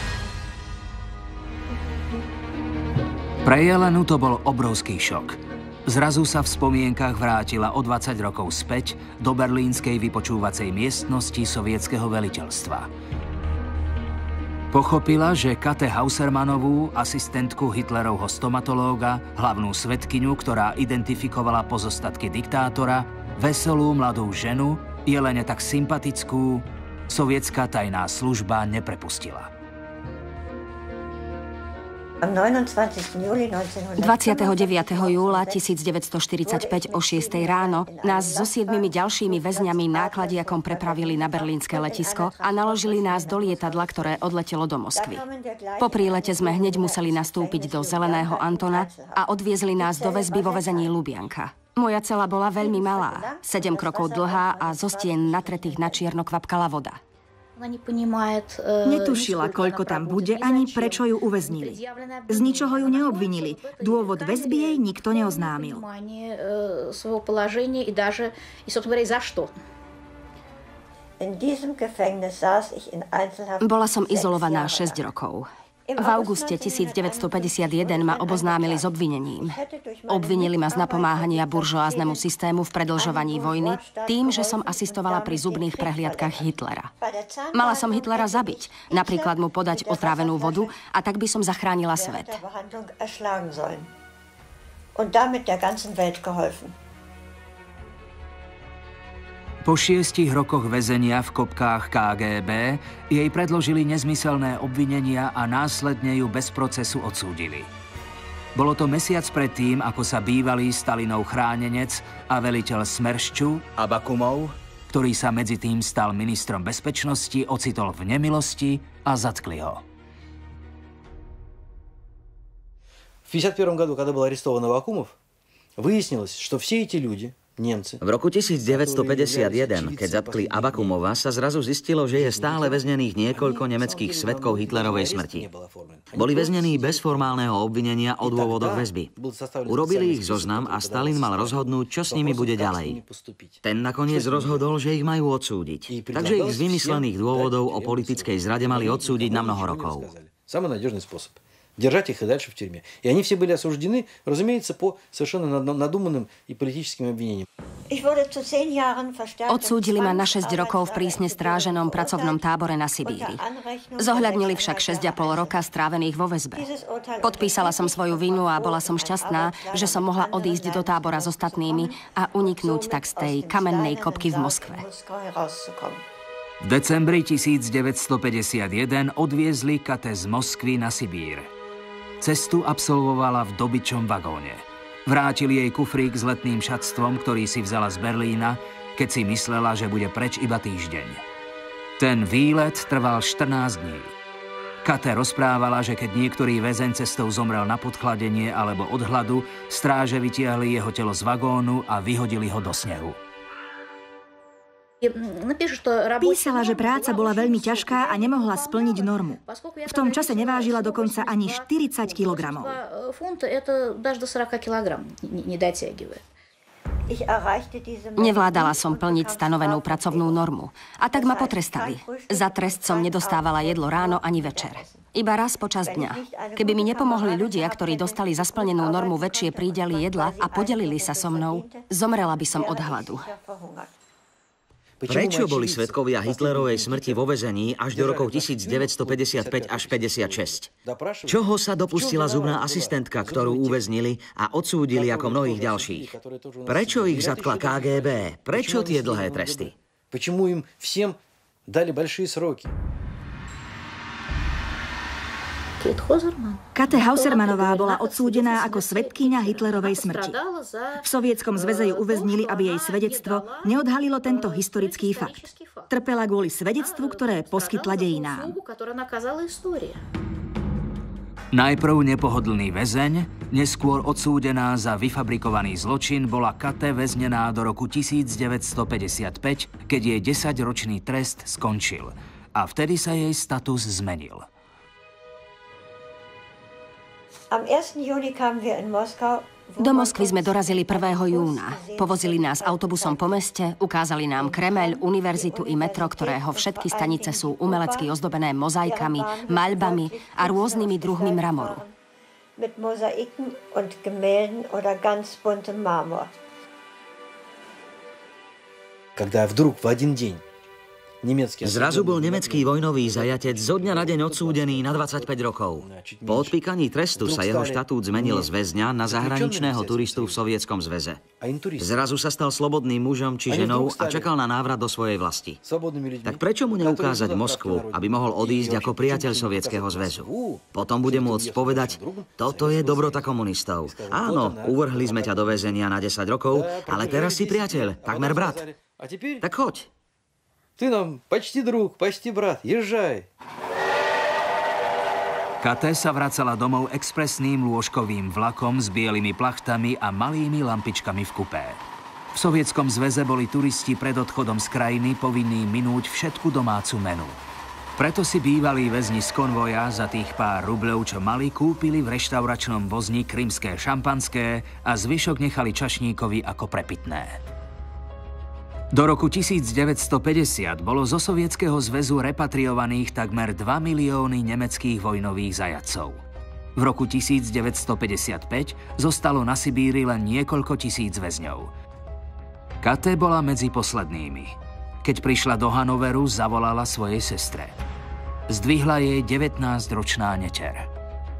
Pre Jelenu to bol obrovský šok. Zrazu sa v spomienkach vrátila o dvadsať rokov späť do berlínskej vypočúvacej miestnosti sovietskeho veliteľstva. Pochopila, že Käthe Hausermanovú, asistentku Hitlerovho stomatológa, hlavnú svedkyňu, ktorá identifikovala pozostatky diktátora, veselú mladú ženu, Jelene tak sympatickú, sovietská tajná služba neprepustila. dvadsiateho deviateho júla tisícdeväťstoštyridsaťpäť o šiestej ráno nás so siedmimi ďalšími väzňami nákladiakom prepravili na berlínske letisko a naložili nás do lietadla, ktoré odletelo do Moskvy. Po prílete sme hneď museli nastúpiť do Zeleného Antona a odviezli nás do väzby vo väzení Lubianka. Moja cela bola veľmi malá, sedem krokov dlhá a zo stien natretých na čierno kvapkala voda. Netušila, koľko tam bude, ani prečo ju uväznili. Z ničoho ju neobvinili. Dôvod väzby jej nikto neoznámil. Bola som izolovaná šesť rokov. V auguste tisícdeväťstopäťdesiatjeden ma oboznámili s obvinením. Obvinili ma z napomáhania buržoáznemu systému v predĺžovaní vojny tým, že som asistovala pri zubných prehliadkach Hitlera. Mala som Hitlera zabiť, napríklad mu podať otrávenú vodu a tak by som zachránila svet. Po šiestich rokoch väzenia v kopkách ká gé bé jej predložili nezmyselné obvinenia a následne ju bez procesu odsúdili. Bolo to mesiac predtým, ako sa bývalý Stalinov chránenec a veliteľ Smeršču Abakumov, ktorý sa medzi tým stal ministrom bezpečnosti, ocitol v nemilosti a zatkli ho. В пятьдесят первом году, когда был арестован Авакумов, выяснилось, что все эти люди, V roku tisícdeväťstopäťdesiatjeden, keď zatkli Abakumova, sa zrazu zistilo, že je stále väznených niekoľko nemeckých svedkov Hitlerovej smrti. Boli väznení bez formálneho obvinenia o dôvodoch väzby. Urobili ich zoznam a Stalin mal rozhodnúť, čo s nimi bude ďalej. Ten nakoniec rozhodol, že ich majú odsúdiť. Takže ich z vymyslených dôvodov o politickej zrade mali odsúdiť na mnoho rokov. Держать их и дальше в тюрьме. И они все были осуждены, разумеется, по совершенно надуманным и политическим обвинениям. Odsúdili ma na šesť rokov v prísne stráženom pracovnom tábore na Sibíri. Zohľadnili však šesť a pol roka strávených vo väzbe. Podpísala som svoju vinu a bola som šťastná, že som mohla odísť do tábora s ostatnými a uniknúť tak z tej kamennej kopky v Moskve. V decembri tisícdeväťstopäťdesiatjeden odviezli Käthe z Moskvy na Sibír. Cestu absolvovala v dobyčom vagóne. Vrátili jej kufrík s letným šatstvom, ktorý si vzala z Berlína, keď si myslela, že bude preč iba týždeň. Ten výlet trval štrnásť dní. Käthe rozprávala, že keď niektorý väzeň cestou zomrel na podchladenie alebo od hladu, stráže vytiahli jeho telo z vagónu a vyhodili ho do snehu. Písala, že práca bola veľmi ťažká a nemohla splniť normu. V tom čase nevážila dokonca ani štyridsať kilogramov. Nevládala som plniť stanovenú pracovnú normu. A tak ma potrestali. Za trest som nedostávala jedlo ráno ani večer. Iba raz počas dňa. Keby mi nepomohli ľudia, ktorí dostali za splnenú normu väčšie prídely jedla a podelili sa so mnou, zomrela by som od hladu. Prečo boli svedkovia Hitlerovej smrti vo väzení až do rokov devätnásťstopäťdesiatpäť až päťdesiatšesť? Čoho sa dopustila zubná asistentka, ktorú uväznili a odsúdili ako mnohých ďalších? Prečo ich zatkla ká gé bé? Prečo tie dlhé tresty? Почему им всем дали большие сроки? Kate Hausermanová bola odsúdená ako svedkyňa Hitlerovej smrti. V Sovietskom zväze ju uväznili, aby jej svedectvo neodhalilo tento historický fakt. Trpela kvôli svedectvu, ktoré poskytla dejinám. Najprv nepohodlný väzeň, neskôr odsúdená za vyfabrikovaný zločin, bola Kate väznená do roku devätnásťstopäťdesiatpäť, keď jej desaťročný trest skončil. A vtedy sa jej status zmenil. Do Moskvy sme dorazili prvého júna. Povozili nás autobusom po meste, ukázali nám Kremeľ, univerzitu i metro, ktorého všetky stanice sú umelecky ozdobené mozaikami, maľbami a rôznymi druhmi mramoru. Когда вдруг в один день Zrazu bol nemecký vojnový zajatec zo dňa na deň odsúdený na dvadsaťpäť rokov. Po odpíkaní trestu sa jeho štatút zmenil z väzňa na zahraničného turistu v Sovietskom zväze. Zrazu sa stal slobodným mužom či ženou a čakal na návrat do svojej vlasti. Tak prečo mu neukázať Moskvu, aby mohol odísť ako priateľ Sovietskeho zväzu? Potom bude môcť povedať, toto je dobrota komunistov. Áno, uvrhli sme ťa do väzenia na desať rokov, ale teraz si priateľ, takmer brat. Tak choď. Ты нам почти друг, почти брат, езжай. Kate sa vracala domov expresným lôžkovým vlakom s bielými plachtami a malými lampičkami v kupé. V Sovietskom zväze boli turisti pred odchodom z krajiny povinní minúť všetku domácu menu. Preto si bývalí väzni z konvoja za tých pár rubľov, čo mali, kúpili v reštauračnom vozni krymské šampanské a zvyšok nechali čašníkovi ako prepitné. Do roku devätnásťstopäťdesiat bolo zo Sovietskeho zväzu repatriovaných takmer dva milióny nemeckých vojnových zajatcov. V roku devätnásťstopäťdesiatpäť zostalo na Sibíri len niekoľko tisíc väzňov. Kate bola medzi poslednými. Keď prišla do Hanoveru, zavolala svojej sestre. Zdvihla jej devätnásťročná neter.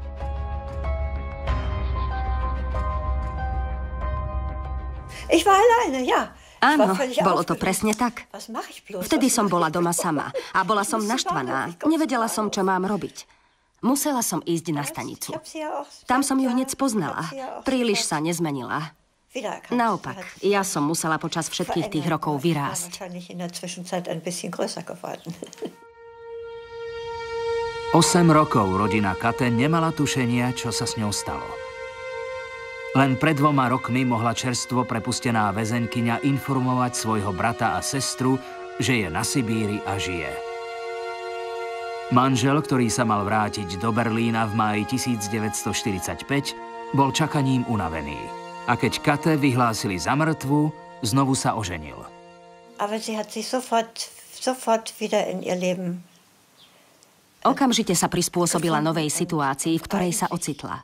Ich war alleine, ja. Áno, bolo to presne tak. Vtedy som bola doma sama a bola som naštvaná. Nevedela som, čo mám robiť. Musela som ísť na stanicu. Tam som ju hneď spoznala. Príliš sa nezmenila. Naopak, ja som musela počas všetkých tých rokov vyrásť. Osem rokov rodina Kate nemala tušenia, čo sa s ňou stalo. Len pred dvoma rokmi mohla čerstvo prepustená väzenkyňa informovať svojho brata a sestru, že je na Sibíri a žije. Manžel, ktorý sa mal vrátiť do Berlína v máji devätnásťstoštyridsaťpäť, bol čakaním unavený. A keď Kate vyhlásili za mŕtvu, znovu sa oženil. Okamžite sa prispôsobila novej situácii, v ktorej sa ocitla.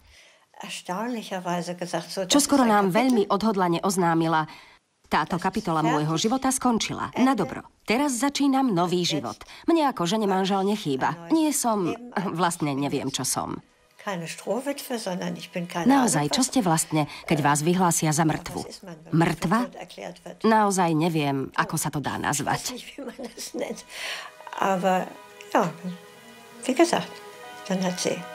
Čoskoro nám veľmi odhodlane oznámila, táto kapitola môjho života skončila. Na dobro. Teraz začínam nový život. Mne ako žene manžel nechýba. Nie som... Vlastne neviem, čo som. Naozaj, čo ste vlastne, keď vás vyhlásia za mŕtvu? Mŕtva? Naozaj neviem, ako sa to dá nazvať. Aber ja, wie gesagt, dann hat sie.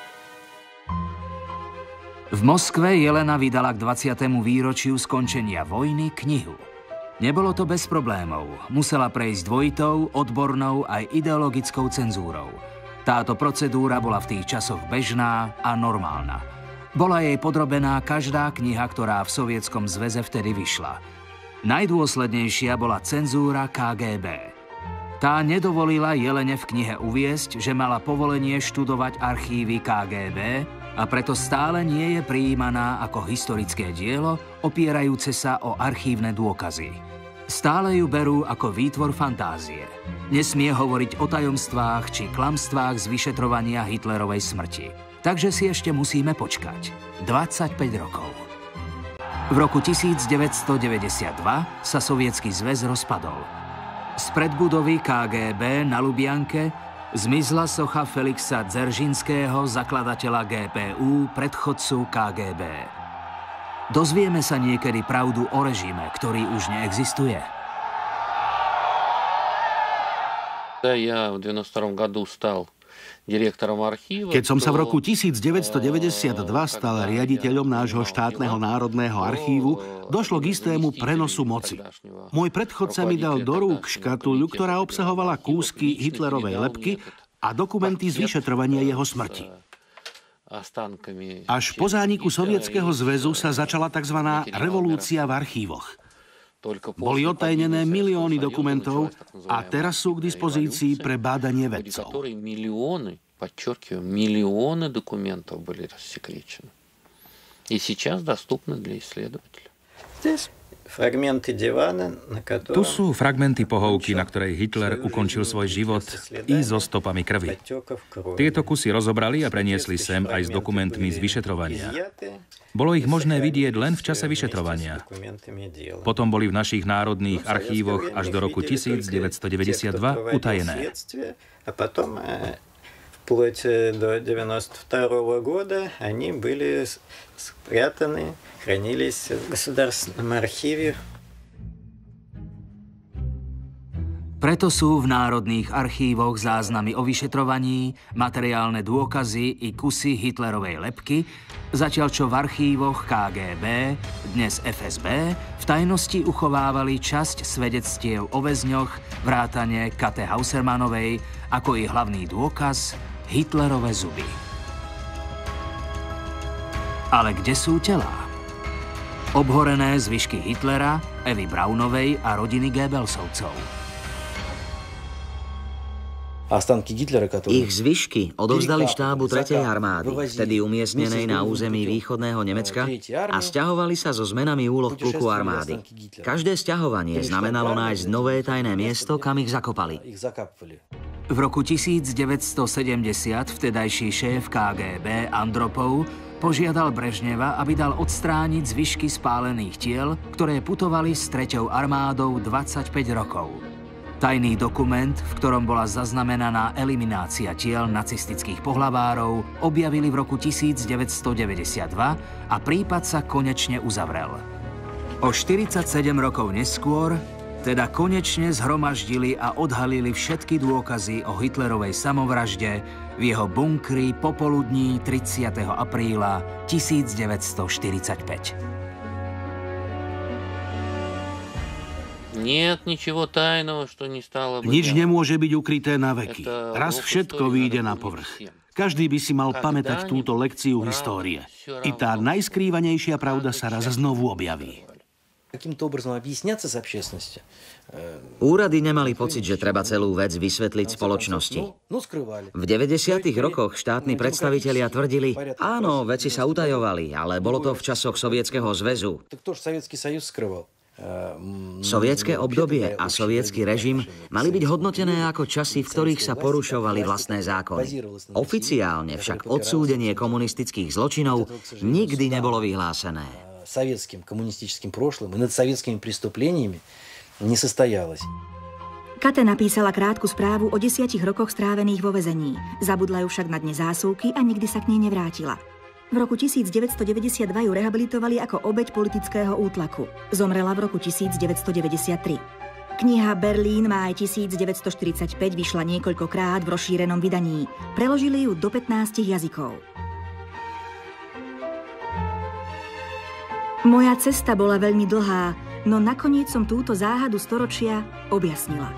V Moskve Jelena vydala k dvadsiatemu výročiu skončenia vojny knihu. Nebolo to bez problémov. Musela prejsť dvojitou, odbornou aj ideologickou cenzúrou. Táto procedúra bola v tých časoch bežná a normálna. Bola jej podrobená každá kniha, ktorá v Sovietskom zväze vtedy vyšla. Najdôslednejšia bola cenzúra ká gé bé. Tá nedovolila Jelene v knihe uviesť, že mala povolenie študovať archívy ká gé bé a preto stále nie je prijímaná ako historické dielo opierajúce sa o archívne dôkazy. Stále ju berú ako výtvor fantázie. Nesmie hovoriť o tajomstvách či klamstvách z vyšetrovania Hitlerovej smrti. Takže si ešte musíme počkať. dvadsaťpäť rokov. V roku tisícdeväťstodeväťdesiatdva sa Sovietsky zväz rozpadol. Spred budovy ká gé bé na Lubianke zmizla socha Felixa Dzeržinského, zakladateľa gé pé ú, predchodcu ká gé bé. Dozvieme sa niekedy pravdu o režime, ktorý už neexistuje? Ja v deväťdesiatom druhom году stal direktorom archívu. Keď som sa v roku tisícdeväťstodeväťdesiatdva stal riaditeľom nášho štátneho národného archívu, došlo k istému prenosu moci. Môj predchodca mi dal do rúk škatuľu, ktorá obsahovala kúsky Hitlerovej lebky a dokumenty z vyšetrovania jeho smrti. Až po zániku Sovietskeho zväzu sa začala tzv. Revolúcia v archívoch. Boli otajnené milióny dokumentov a teraz sú k dispozícii pre bádanie vedcov. Подчеркиваю, миллионы документов были рассекречены. И сейчас доступны для исследователя. Tu sú fragmenty pohovky, na ktorej Hitler ukončil svoj život, i so stopami krvi. Tieto kusy rozobrali a preniesli sem aj s dokumentmi z vyšetrovania. Bolo ich možné vidieť len v čase vyšetrovania. Potom boli v našich národných archívoch až do roku tisícdeväťstodeväťdesiatdva utajené. A potom вплоть до девяносто второго года они были спрятаны, хранились в Государственном архиве. Preto sú v národných archívoch záznamy o vyšetrovaní, materiálne dôkazy i kusy Hitlerovej lebky, zatiaľ čo v archívoch ká gé bé, dnes ef es bé, v tajnosti uchovávali časť svedectiev o väzňoch, vrátane Kate Hausermanovej, ako i hlavný dôkaz Hitlerove zuby. Ale kde sú telá? Obhorené zvyšky Hitlera, Evy Braunovej a rodiny Goebbelsovcov. Ich zvyšky odovzdali štábu tretej armády, vtedy umiestnenej na území východného Nemecka, a sťahovali sa so zmenami úloh pluku armády. Každé sťahovanie znamenalo nájsť nové tajné miesto, kam ich zakopali. V roku tisícdeväťstosedemdesiat vtedajší šéf ká gé bé Andropov požiadal Brežneva, aby dal odstrániť zvyšky spálených tiel, ktoré putovali s treťou armádou dvadsaťpäť rokov. Tajný dokument, v ktorom bola zaznamenaná eliminácia tiel nacistických pohlavárov, objavili v roku tisícdeväťstodeväťdesiatdva a prípad sa konečne uzavrel. O štyridsaťsedem rokov neskôr teda konečne zhromaždili a odhalili všetky dôkazy o Hitlerovej samovražde v jeho bunkri popoludní tridsiateho apríla tisícdeväťstoštyridsaťpäť. Nič nemôže byť ukryté na veky. Raz všetko vyjde na povrch. Každý by si mal pamätať túto lekciu histórie. I tá najskrývanejšia pravda sa raz znovu objaví. Úrady nemali pocit, že treba celú vec vysvetliť spoločnosti. V deväťdesiatych rokoch štátni predstavitelia tvrdili, áno, veci sa utajovali, ale bolo to v časoch Sovietskeho zväzu. Sovietské obdobie a sovietský režim mali byť hodnotené ako časy, v ktorých sa porušovali vlastné zákony. Oficiálne však odsúdenie komunistických zločinov nikdy nebolo vyhlásené. Советским коммунистическим прошлым и над советскими преступлениями не состоялось. Kate napísala krátku správu o desiatich rokoch strávených vo väzení. Zabudla ju však na dne zásuvky a nikdy sa k nej nevrátila. V roku tisícdeväťstodeväťdesiatdva ju rehabilitovali ako obeť politického útlaku. Zomrela v roku tisícdeväťstodeväťdesiattri. Kniha Berlín máj tisícdeväťstoštyridsaťpäť vyšla niekoľkokrát v rozšírenom vydaní. Preložili ju do pätnástich jazykov. Moja cesta bola veľmi dlhá, no nakoniec som túto záhadu storočia objasnila.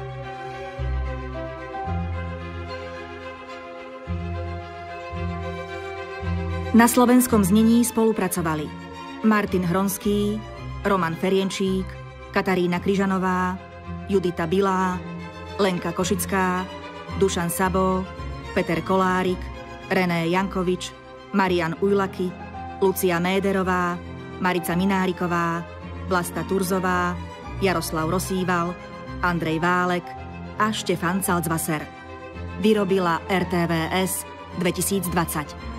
Na slovenskom znení spolupracovali Martin Hronský, Roman Ferienčík, Katarína Kryžanová, Judita Bilá, Lenka Košická, Dušan Sabo, Peter Kolárik, René Jankovič, Marian Ujlaky, Lucia Méderová, Marica Mináriková, Vlasta Turzová, Jaroslav Rosíval, Andrej Válek a Štefan Salzwasser. Vyrobila er té vé es dvetisícdvadsať.